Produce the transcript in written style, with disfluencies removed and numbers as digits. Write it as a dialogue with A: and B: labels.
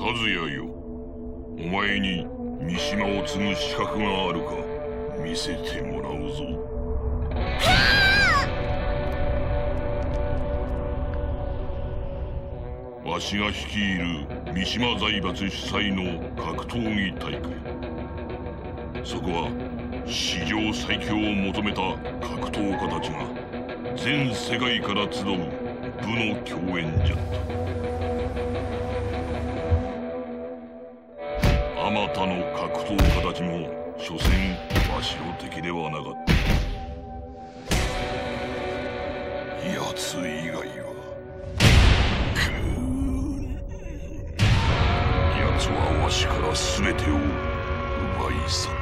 A: 和也よ、お前に三島を継ぐ資格があるか見せてもらうぞ。わしが率いる三島財閥主催の格闘技大会、そこは史上最強を求めた格闘家たちが全世界から集う武の競演じゃった。あまたの格闘家たちも所詮わしの敵ではなかった。奴以外は奴はわしから全てを奪い去った。